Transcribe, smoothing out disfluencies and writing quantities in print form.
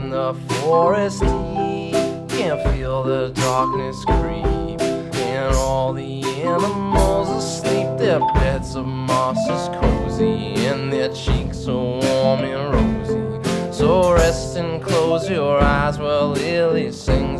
in the forest deep, can feel the darkness creep, and all the animals asleep. Their beds of moss is cozy, and their cheeks are warm and rosy. So rest and close your eyes while Lily sings